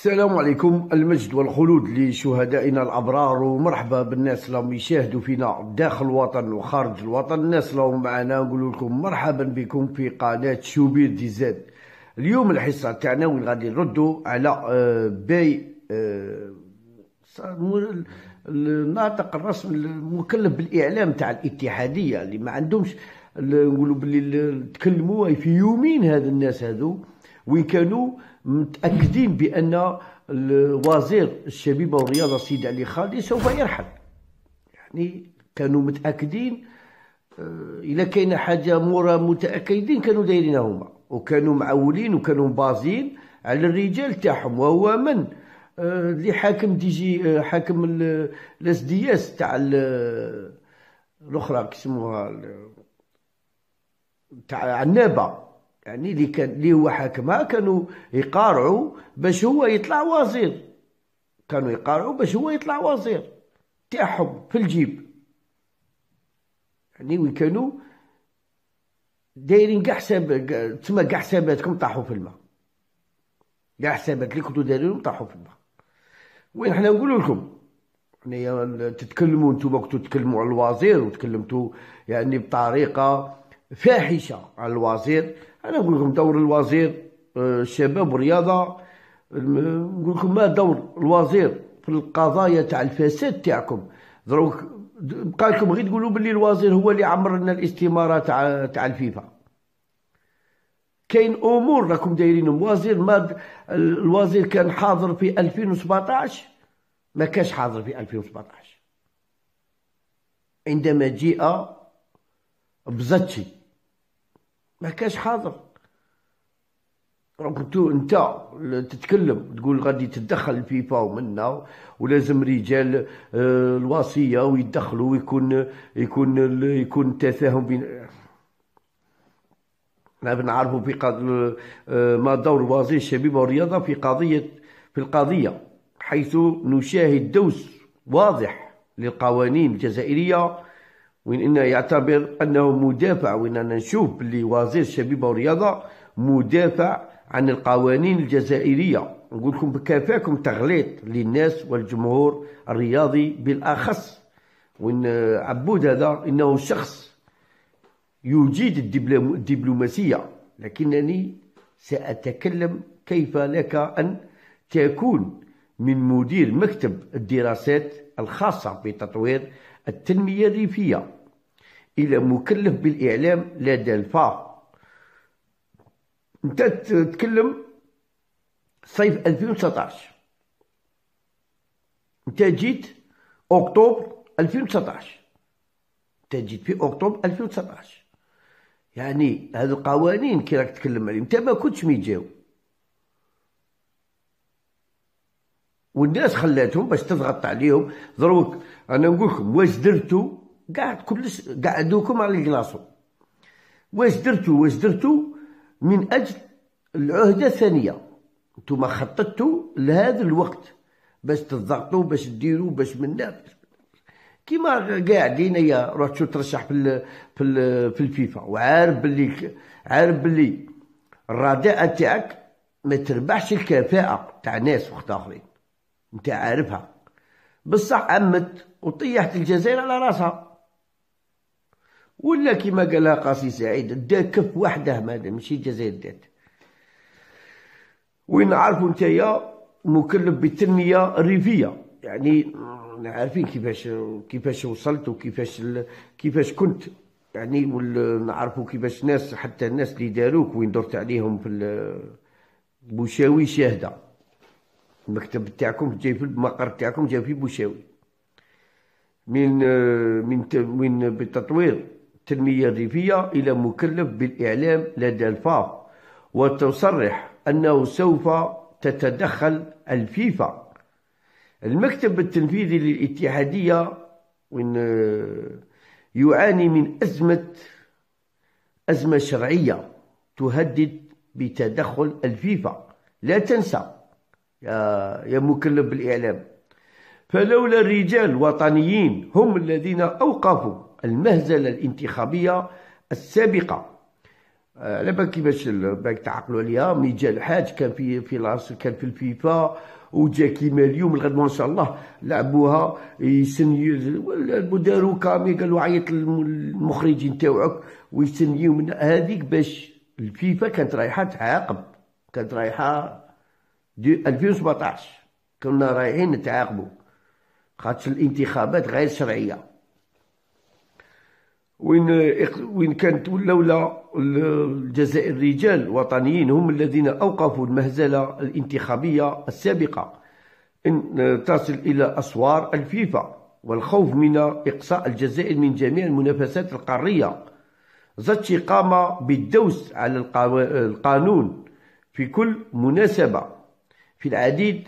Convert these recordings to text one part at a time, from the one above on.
السلام عليكم، المجد والخلود لشهدائنا الأبرار، ومرحبا بالناس اللي يشاهدوا فينا داخل الوطن وخارج الوطن. الناس اللي معنا نقول لكم مرحبا بكم في قناة شوبير دي زاد. اليوم الحصة تاعنا وين غادي نردوا على باي الناطق الرسمي المكلف بالإعلام تاع الاتحادية اللي ما عندهمش نقولوا باللي تكلموا في يومين. هذا الناس هذو وين كانوا متأكدين بأن وزير الشبيبة والرياضة السيد علي خالدي سوف يرحل. يعني كانوا متأكدين، إلا كاينة حاجة مورا متأكدين كانوا دايرينها هما، وكانوا معولين وكانوا بازين على الرجال تاعهم، وهو من اللي حاكم حاكم الاس دي اس تاع الاخرى كيسموها تاع النابه. يعني اللي هو حاكمها كانوا يقارعوا باش هو يطلع وزير، كانوا يقارعوا باش هو يطلع وزير تاعهم في الجيب. يعني وين كانوا دايرين كاع حساب تسمى كاع حساباتكم طاحوا في الماء، كاع حسابات اللي كنتو دايرينهم طاحوا في الماء. وين حنا نقول لكم يعني تتكلموا انتم كنتو تتكلموا على الوزير وتكلمتوا يعني بطريقه فاحشه على الوزير. انا نقول لكم دور الوزير الشباب والرياضه، نقول لكم ما دور الوزير في القضايا تاع الفساد تاعكم. دروك بقى لكم غير تقولوا باللي الوزير هو اللي عمر لنا الاستماره تاع الفيفا. كاين امور راكم دايرينهم. الوزير كان حاضر في 2017، ما كانش حاضر في 2017 عندما جاء بزاتشي، ما كانش حاضر. كنتو انت تتكلم تقول غادي تتدخل الفيفا ومنا ولازم رجال الوصيه ويدخلوا ويكون تفاهم بين. نعرفوا في ما دور وزير الشبيبه والرياضه في القضيه، حيث نشاهد دوس واضح للقوانين الجزائريه، وين إنه يعتبر أنه مدافع، وين أنا نشوف باللي وزير الشبيبة والرياضة مدافع عن القوانين الجزائرية. نقول لكم بكفاكم تغليط للناس والجمهور الرياضي بالأخص. وإن عبود هذا إنه شخص يجيد الدبلوماسية، لكنني سأتكلم كيف لك أن تكون من مدير مكتب الدراسات الخاصة بتطوير التنمية الريفية إلى مكلف بالإعلام لدى الفا. أنت تتكلم صيف 2019، أنت جيت أكتوبر 2019، أنت جيت في أكتوبر 2019. يعني هذه القوانين كي راك تتكلم عليهم أنت ما كنتش ميجاو، والناس خلاتهم باش تضغط عليهم. دروك انا نقول لكم واش درتوا قاعد كلش قعدوكم على الكلاصو. واش درتوا من اجل العهده الثانيه. انتم خططتوا لهذا الوقت باش تضغطوا باش ديروا باش منا كيما قاعدين يا روح ترشح في الفيفا، وعارف باللي الرداءة تاعك ما تربحش الكفاءه تاع ناس وقت اخرين، انت عارفها. بصح عمت وطيحت الجزائر على راسها، ولا كيما قالها قاسي سعيد دا كف وحده، ماذا ماشي الجزائر دات. وين عارفوا نتايا مكلف بالتنميه الريفيه، يعني عارفين كيفاش وصلت كيفاش كنت. يعني نعرفوا كيفاش ناس، حتى الناس اللي داروك وين درت عليهم في بوشاوي شاهده. المكتب تاعكم جاي في المقر تاعكم جاي في بوشاوي. من بتطوير التنمية الريفية إلى مكلف بالإعلام لدى الفاف، وتصرح أنه سوف تتدخل الفيفا. المكتب التنفيذي للاتحادية يعاني من أزمة شرعية تهدد بتدخل الفيفا. لا تنسى يا مكلف بالإعلام، فلولا الرجال الوطنيين هم الذين أوقفوا المهزلة الانتخابية السابقة على بالك كيفاش باك تعقلوا عليها. مي جا الحاج كان في لاص، كان في الفيفا، وجا كيما اليوم الغد ما شاء الله لعبوها ولا داروا كامي قالوا عيط للمخرجين تاوعك ويسنيو من هذيك باش الفيفا كانت رايحه تعاقب، كانت رايحه 2017 كنا رايحين نتعاقبوا خاطر الانتخابات غير شرعيه. وين كانت لولا الجزائر رجال وطنيين هم الذين أوقفوا المهزلة الانتخابية السابقة إن تصل إلى أسوار الفيفا، والخوف من إقصاء الجزائر من جميع المنافسات القارية. زاتشي قام بالدوس على القانون في كل مناسبة في العديد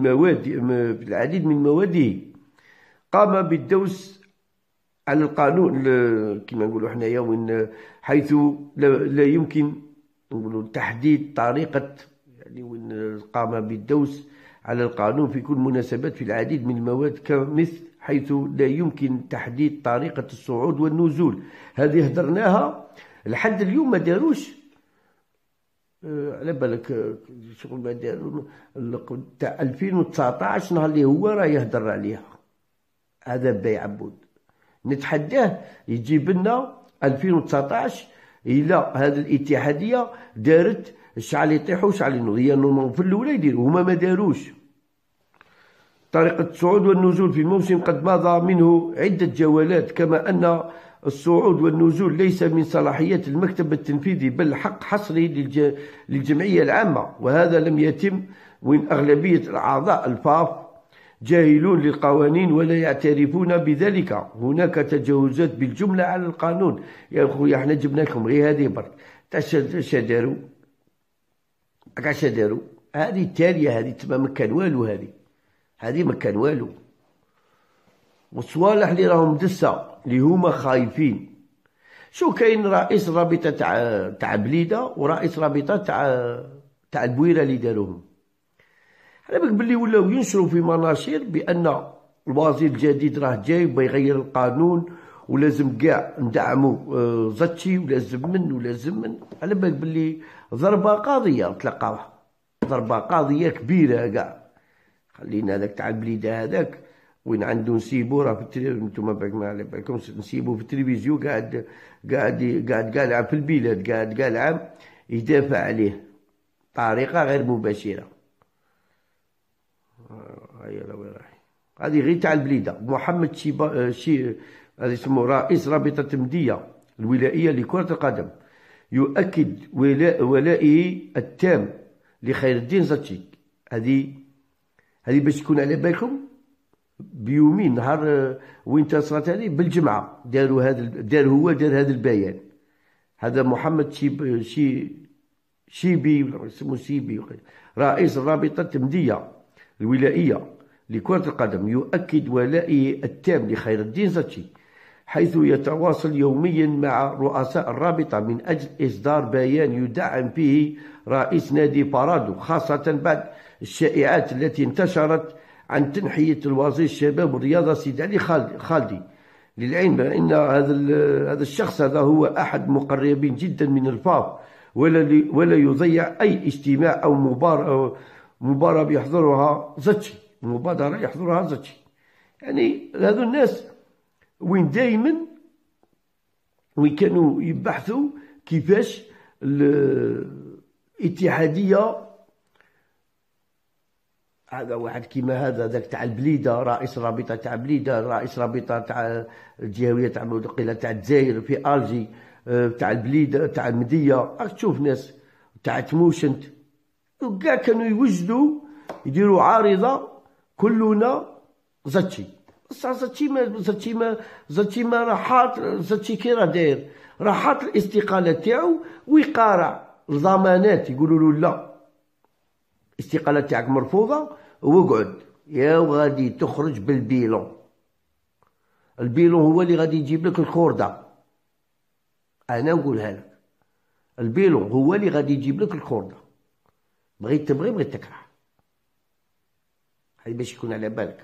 من مواده. قام بالدوس على القانون كما نقولوا حنايا، وين حيث لا يمكن نقولوا تحديد طريقة، يعني وين قام بالدوس على القانون في كل مناسبات في العديد من المواد، كمثل حيث لا يمكن تحديد طريقة الصعود والنزول. هذه هدرناها لحد اليوم ما داروش. على بالك شغل ما داروا تاع 2019 نهار اللي هو راه يهدر عليها. هذا باي عبود نتحداه يجيب لنا 2019 إلا هذه الاتحادية دارت شعل يطيحوا وشعل ينوض. هي نورمال في الأولى يديروا، هما ما داروش. طريقة الصعود والنزول في الموسم قد مضى منه عدة جولات، كما أن الصعود والنزول ليس من صلاحيات المكتب التنفيذي بل حق حصري للجمعية العامة، وهذا لم يتم، وإن أغلبية الأعضاء الفاف جاهلون للقوانين ولا يعترفون بذلك. هناك تجاوزات بالجملة على القانون. يا خويا احنا جبنا لكم غير هذه برك تاع شدارو هكا شدارو. هذه التالية هذه تما ما كان والو، هذه ما كان والو. والصوالح اللي راهم دسة اللي هما خايفين. شو كاين رئيس رابطة تاع بليدة ورئيس رابطة تاع البويرة اللي داروهم. على بالك بلي ولاو ينشروا في مناشير بأن الوزير الجديد راه جاي بيغير القانون ولازم كاع ندعموا زاتشي ولازم من. على بالك بلي ضربة قاضية تلقاوها، ضربة قاضية كبيرة كاع. خلينا هذاك تاع البليدة هذاك وين عنده نسيبو راه في نتوما بالك ما على بالكمش، نسيبو في التلفزيون قاعد قالع في البلاد، قاعد قالع يدافع عليه بطريقة غير مباشرة. هيا لا وين رايح. هذه غير تاع البليده. محمد هذا اسمه رئيس رابطه تمديه الولائيه لكره القدم يؤكد ولائه التام لخير الدين زاتشي. هذه باش تكون على بالكم بيومين نهار وين تصرات هذه بالجمعه داروا هذا هذا البيان. هذا محمد شيبي ولا اسمه سيبي، رئيس الرابطه التمديه الولائية لكرة القدم يؤكد ولائه التام لخير الدين زاتشي، حيث يتواصل يوميا مع رؤساء الرابطة من أجل إصدار بيان يدعم فيه رئيس نادي بارادو، خاصة بعد الشائعات التي انتشرت عن تنحية الوزير الشباب والرياضة سيد علي خالدي. للعلم بأن هذا الشخص هذا هو أحد مقربين جدا من الفاف، ولا يضيع أي اجتماع أو مباراة يحضرها زاتشي، مبادرة يحضرها زاتشي. يعني هذو الناس وين دائما وين كانوا يبحثوا كيفاش الاتحادية. هذا واحد كيما هذا ذاك تاع البليده، رئيس رابطه تاع بليده، رئيس رابطه تاع الجهويه تاع قيله تاع الجزائر في الجي، تاع البليده تاع المديه. راك تشوف ناس تاع تموشنت كاع كانوا يوجدوا يديروا عارضه كلنا زاتشي. بصح زاتشي ما راحات. زاتشي كي راه داير راحات الاستقاله تاعو ويقارع الضمانات، يقولوا له لا الاستقاله تاعك مرفوضه واقعد يا وغادي تخرج بالبيلون. البيلون هو اللي غادي يجيب لك الخورده. انا نقولها لك، البيلون هو اللي غادي يجيب لك الخورده. بغيت تبغي بغيت تكره. هاي باش يكون على بالك.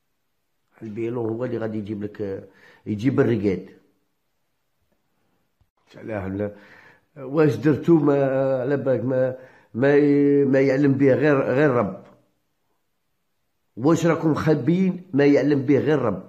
البيلون هو اللي غادي يجيب لك يجيب الرقاد. علاه واش درتو ما على بالك ما يعلم به غير رب. واش راكم مخبيين ما يعلم به غير رب.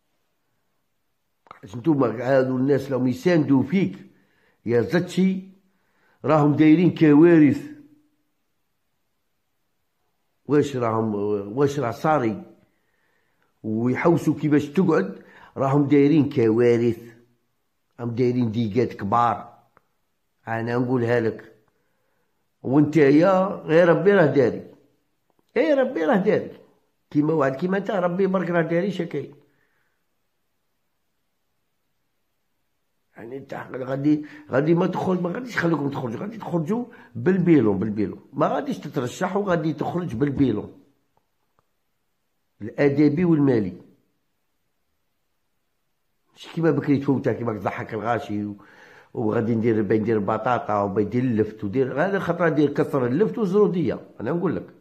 انتوما هادو الناس راهم يساندوا فيك يا زتشي راهم دايرين كوارث. واش راه صاري ويحوسوا كيفاش تقعد، راهم دايرين كوارث، راهم دايرين ديقات كبار. انا نقولها لك، وانت يا غير ربي راه داري. اي ربي راه داري كيما واحد كيما انت، ربي برك راه داري شكاين. يعني انت غادي ما تخرج، ما غاديش يخليكم تخرجوا، غادي تخرجوا بالبيلون، ما غاديش تترشحوا، غادي تخرج بالبيلون الادبي والمالي. ماشي كيما بكري تفوتها كيما تضحك الغاشي وغادي ندير بطاطا وبيدير اللفت ودير هذا خطره، دير كثر اللفت والزروديه. انا نقول لك